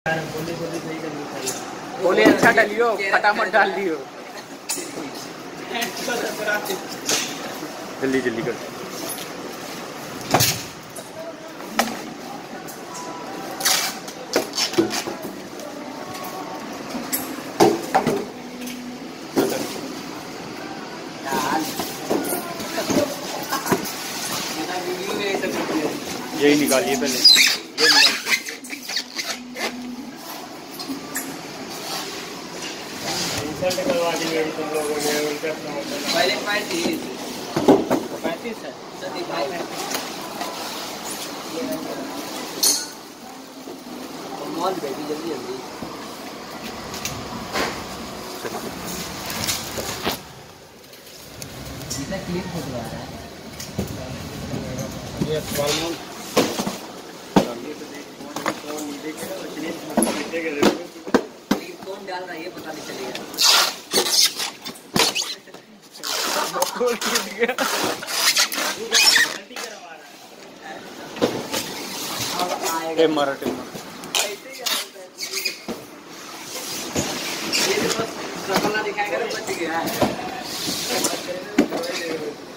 बोले अच्छा डालियो, फटाफट डाल दियो। जल्दी जल्दी कर। यही निकालिए पहले, ये निकालिए। इंसल्ट करवा दी मेरी तुम लोगों ने, उनका पहले 35 है सदी भाई। मॉल बेटी जल्दी जल्दी इतना क्लिप फटवा रहा है ये फॉर्मल। कौन डाल रहा है ये पता नहीं चलेगा। टेमर दिखाएगा बच गया है।